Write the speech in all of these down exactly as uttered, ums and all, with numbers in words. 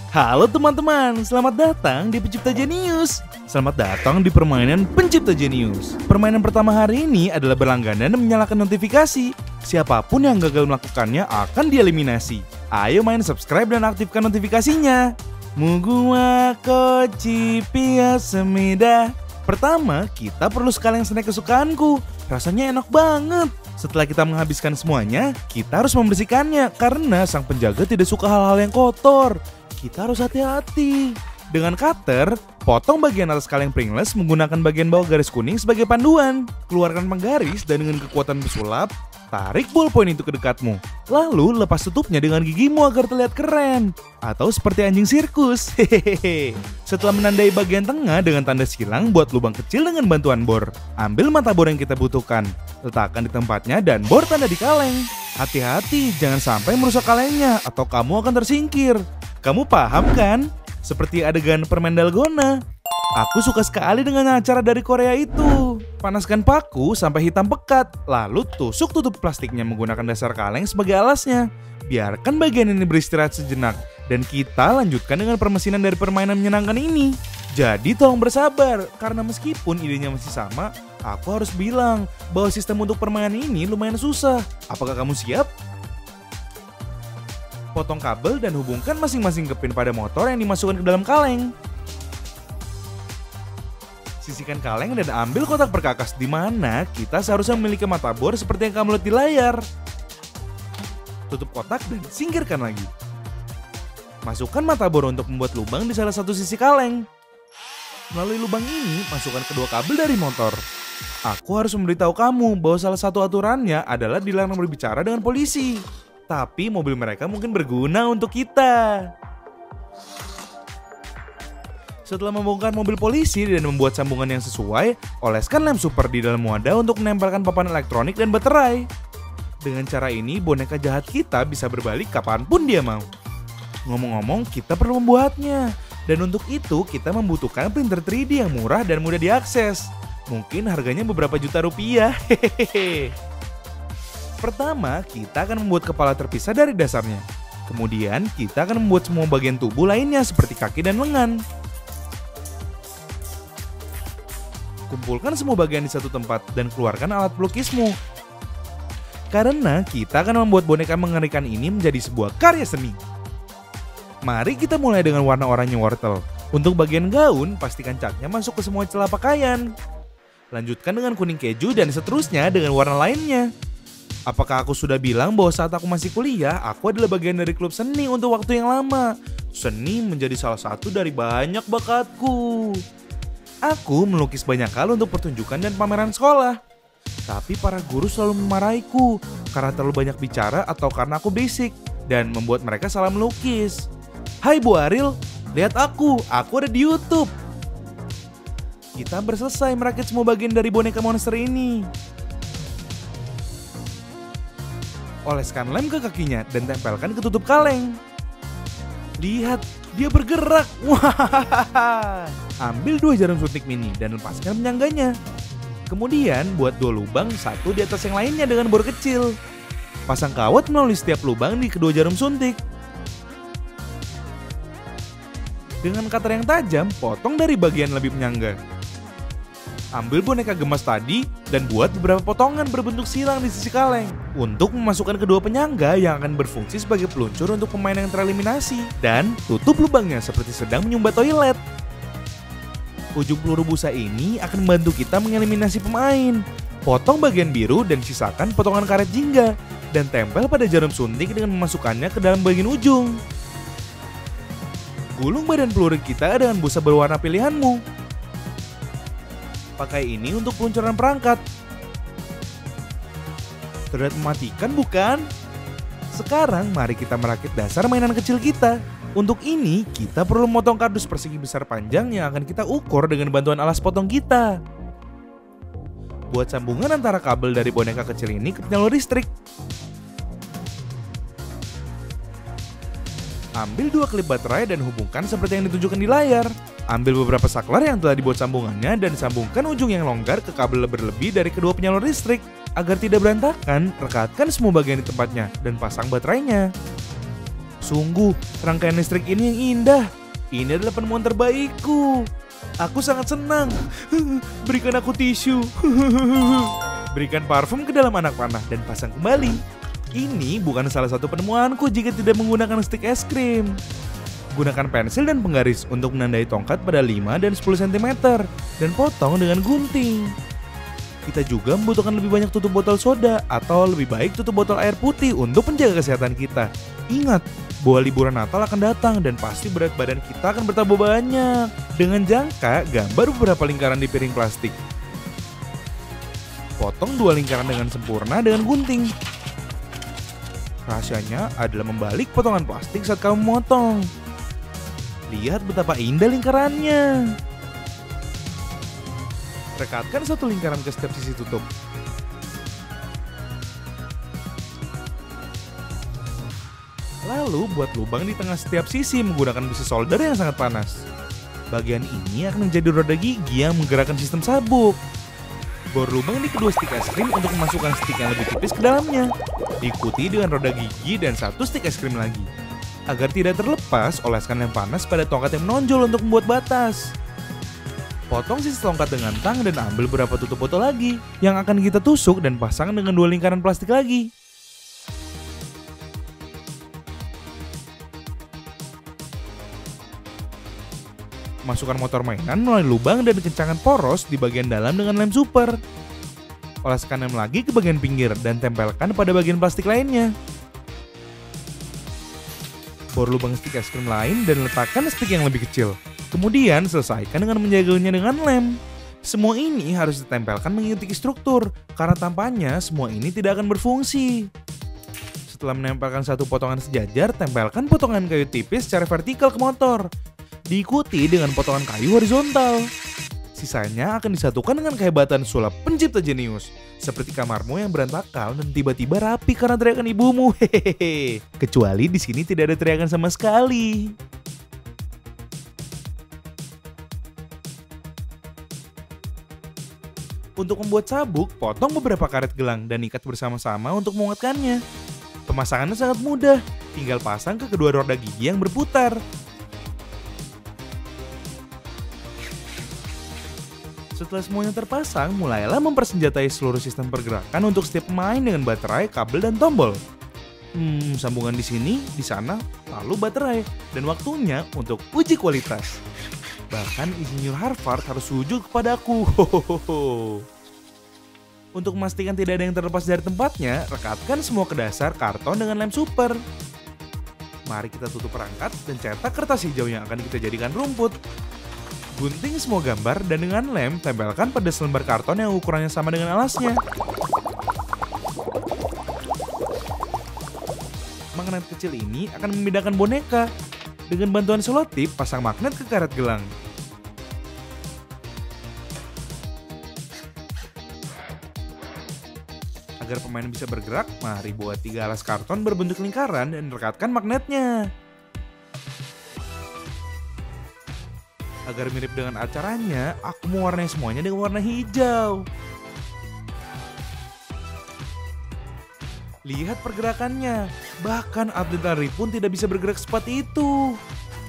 Halo teman-teman, selamat datang di Pencipta Jenius. Selamat datang di permainan Pencipta Jenius. Permainan pertama hari ini adalah berlangganan dan menyalakan notifikasi. Siapapun yang gagal melakukannya akan dieliminasi. Ayo main subscribe dan aktifkan notifikasinya. Mugua koci pia semida. Pertama, kita perlu sekalian snack kesukaanku. Rasanya enak banget. Setelah kita menghabiskan semuanya, kita harus membersihkannya karena sang penjaga tidak suka hal-hal yang kotor. Kita harus hati-hati. Dengan cutter, potong bagian atas kaleng Pringles menggunakan bagian bawah garis kuning sebagai panduan. Keluarkan penggaris dan dengan kekuatan pesulap, tarik ballpoint itu ke dekatmu. Lalu lepas tutupnya dengan gigimu agar terlihat keren. Atau seperti anjing sirkus. Hehehe. Setelah menandai bagian tengah dengan tanda silang, buat lubang kecil dengan bantuan bor. Ambil mata bor yang kita butuhkan, letakkan di tempatnya dan bor tanda di kaleng. Hati-hati, jangan sampai merusak kalengnya atau kamu akan tersingkir. Kamu paham kan? Seperti adegan permen dalgona. Aku suka sekali dengan acara dari Korea itu. Panaskan paku sampai hitam pekat, lalu tusuk tutup plastiknya menggunakan dasar kaleng sebagai alasnya. Biarkan bagian ini beristirahat sejenak, dan kita lanjutkan dengan permesinan dari permainan menyenangkan ini. Jadi tolong bersabar, karena meskipun idenya masih sama, aku harus bilang bahwa sistem untuk permainan ini lumayan susah. Apakah kamu siap? Potong kabel dan hubungkan masing-masing ke pin pada motor yang dimasukkan ke dalam kaleng. Sisihkan kaleng dan ambil kotak perkakas di mana kita seharusnya memiliki mata bor seperti yang kamu lihat di layar. Tutup kotak dan singkirkan lagi. Masukkan mata bor untuk membuat lubang di salah satu sisi kaleng. Melalui lubang ini, masukkan kedua kabel dari motor. Aku harus memberitahu kamu bahwa salah satu aturannya adalah dilarang berbicara dengan polisi. Tapi mobil mereka mungkin berguna untuk kita. Setelah membongkar mobil polisi dan membuat sambungan yang sesuai, oleskan lem super di dalam wadah untuk menempelkan papan elektronik dan baterai. Dengan cara ini, boneka jahat kita bisa berbalik kapanpun dia mau. Ngomong-ngomong, kita perlu membuatnya. Dan untuk itu, kita membutuhkan printer tiga D yang murah dan mudah diakses. Mungkin harganya beberapa juta rupiah. Hehehe. Pertama, kita akan membuat kepala terpisah dari dasarnya. Kemudian, kita akan membuat semua bagian tubuh lainnya seperti kaki dan lengan. Kumpulkan semua bagian di satu tempat dan keluarkan alat pelukismu. Karena kita akan membuat boneka mengerikan ini menjadi sebuah karya seni. Mari kita mulai dengan warna oranye wortel. Untuk bagian gaun, pastikan catnya masuk ke semua celah pakaian. Lanjutkan dengan kuning keju dan seterusnya dengan warna lainnya. Apakah aku sudah bilang bahwa saat aku masih kuliah, aku adalah bagian dari klub seni untuk waktu yang lama. Seni menjadi salah satu dari banyak bakatku. Aku melukis banyak hal untuk pertunjukan dan pameran sekolah. Tapi para guru selalu memarahiku karena terlalu banyak bicara atau karena aku berisik dan membuat mereka salah melukis. Hai Bu Aril, lihat aku, aku ada di YouTube. Kita berselesai merakit semua bagian dari boneka monster ini. Oleskan lem ke kakinya dan tempelkan ke tutup kaleng. Lihat, dia bergerak. Wah! Ambil dua jarum suntik mini dan lepaskan penyangganya. Kemudian buat dua lubang, satu di atas yang lainnya dengan bor kecil. Pasang kawat melalui setiap lubang di kedua jarum suntik. Dengan cutter yang tajam, potong dari bagian lebih penyangga. Ambil boneka gemas tadi dan buat beberapa potongan berbentuk silang di sisi kaleng untuk memasukkan kedua penyangga yang akan berfungsi sebagai peluncur untuk pemain yang tereliminasi. Dan tutup lubangnya seperti sedang menyumbat toilet. Ujung peluru busa ini akan membantu kita mengeliminasi pemain. Potong bagian biru dan sisakan potongan karet jingga dan tempel pada jarum suntik dengan memasukkannya ke dalam bagian ujung. Gulung badan peluru kita dengan busa berwarna pilihanmu. Pakai ini untuk peluncuran perangkat. Terlihat mematikan bukan? Sekarang mari kita merakit dasar mainan kecil kita. Untuk ini kita perlu memotong kardus persegi besar panjang yang akan kita ukur dengan bantuan alas potong kita. Buat sambungan antara kabel dari boneka kecil ini ke penyalur listrik. Ambil dua klip baterai dan hubungkan seperti yang ditunjukkan di layar. Ambil beberapa saklar yang telah dibuat sambungannya dan sambungkan ujung yang longgar ke kabel berlebih dari kedua penyalur listrik. Agar tidak berantakan, rekatkan semua bagian di tempatnya dan pasang baterainya. Sungguh, rangkaian listrik ini yang indah. Ini adalah penemuan terbaikku. Aku sangat senang. Berikan aku tisu. Berikan parfum ke dalam anak panah dan pasang kembali. Ini bukan salah satu penemuanku jika tidak menggunakan stik es krim. Gunakan pensil dan penggaris untuk menandai tongkat pada lima dan sepuluh sentimeter dan potong dengan gunting. Kita juga membutuhkan lebih banyak tutup botol soda atau lebih baik tutup botol air putih untuk menjaga kesehatan kita. Ingat, bahwa liburan Natal akan datang dan pasti berat badan kita akan bertambah banyak. Dengan jangka, gambar beberapa lingkaran di piring plastik. Potong dua lingkaran dengan sempurna dengan gunting. Rahasianya adalah membalik potongan plastik saat kamu memotong. Lihat betapa indah lingkarannya. Rekatkan satu lingkaran ke setiap sisi tutup. Lalu buat lubang di tengah setiap sisi menggunakan besi solder yang sangat panas. Bagian ini akan menjadi roda gigi yang menggerakkan sistem sabuk. Bor lubang di kedua stik es krim untuk memasukkan stik yang lebih tipis ke dalamnya. Diikuti dengan roda gigi dan satu stik es krim lagi. Agar tidak terlepas, oleskan lem panas pada tongkat yang menonjol untuk membuat batas. Potong sisi tongkat dengan tang dan ambil beberapa tutup botol lagi yang akan kita tusuk dan pasang dengan dua lingkaran plastik lagi. Masukkan motor mainan melalui lubang dan kencangkan poros di bagian dalam dengan lem super. Oleskan lem lagi ke bagian pinggir dan tempelkan pada bagian plastik lainnya. Bor lubang stik es krim lain dan letakkan stik yang lebih kecil. Kemudian selesaikan dengan menjaganya dengan lem. Semua ini harus ditempelkan mengikuti struktur, karena tampaknya semua ini tidak akan berfungsi. Setelah menempelkan satu potongan sejajar, tempelkan potongan kayu tipis secara vertikal ke motor. Diikuti dengan potongan kayu horizontal. Sisanya akan disatukan dengan kehebatan sulap pencipta jenius. Seperti kamarmu yang berantakan dan tiba-tiba rapi karena teriakan ibumu. Hehehe. Kecuali di sini tidak ada teriakan sama sekali. Untuk membuat sabuk, potong beberapa karet gelang dan ikat bersama-sama untuk menguatkannya. Pemasangannya sangat mudah, tinggal pasang ke kedua roda gigi yang berputar. Setelah semuanya terpasang, mulailah mempersenjatai seluruh sistem pergerakan untuk setiap pemain dengan baterai, kabel, dan tombol. Hmm, sambungan di sini, di sana, lalu baterai, dan waktunya untuk uji kualitas. Bahkan insinyur Harvard harus sujud kepadaku. Hohoho. Untuk memastikan tidak ada yang terlepas dari tempatnya, rekatkan semua ke dasar karton dengan lem super. Mari kita tutup perangkat dan cetak kertas hijau yang akan kita jadikan rumput. Gunting semua gambar dan dengan lem tempelkan pada selembar karton yang ukurannya sama dengan alasnya. Magnet kecil ini akan membedakan boneka. Dengan bantuan selotip, pasang magnet ke karet gelang. Agar pemain bisa bergerak, mari buat tiga alas karton berbentuk lingkaran dan rekatkan magnetnya. Agar mirip dengan acaranya, aku mewarnai semuanya dengan warna hijau. Lihat pergerakannya, bahkan atlet lari pun tidak bisa bergerak secepat itu.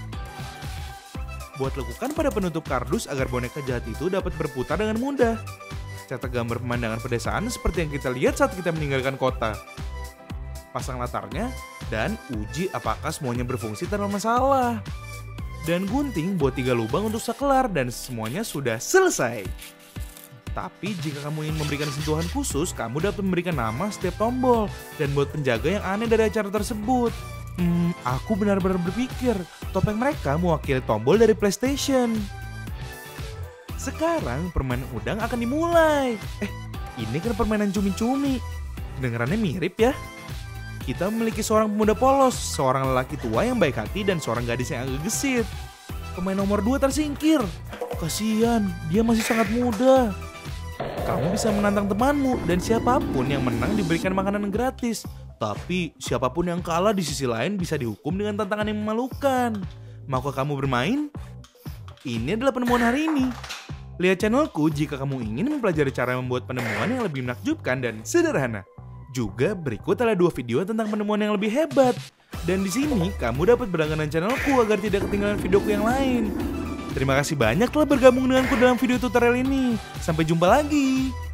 Buat lekukan pada penutup kardus agar boneka jahat itu dapat berputar dengan mudah. Cetak gambar pemandangan pedesaan seperti yang kita lihat saat kita meninggalkan kota. Pasang latarnya, dan uji apakah semuanya berfungsi tanpa masalah. Dan gunting buat tiga lubang untuk sakelar dan semuanya sudah selesai. Tapi jika kamu ingin memberikan sentuhan khusus, kamu dapat memberikan nama setiap tombol dan buat penjaga yang aneh dari acara tersebut. Hmm, aku benar-benar berpikir topeng mereka mewakili tombol dari PlayStation. Sekarang permainan udang akan dimulai. Eh, ini kan permainan cumi-cumi. Kedengarannya mirip ya. Kita memiliki seorang pemuda polos, seorang lelaki tua yang baik hati, dan seorang gadis yang agak gesit. Pemain nomor dua tersingkir. Kasihan, dia masih sangat muda. Kamu bisa menantang temanmu, dan siapapun yang menang diberikan makanan gratis. Tapi siapapun yang kalah di sisi lain bisa dihukum dengan tantangan yang memalukan. Maukah kamu bermain? Ini adalah penemuan hari ini. Lihat channelku jika kamu ingin mempelajari cara membuat penemuan yang lebih menakjubkan dan sederhana. Juga berikut adalah dua video tentang penemuan yang lebih hebat. Dan di sini kamu dapat berlangganan channelku agar tidak ketinggalan videoku yang lain. Terima kasih banyak telah bergabung denganku dalam video tutorial ini. Sampai jumpa lagi.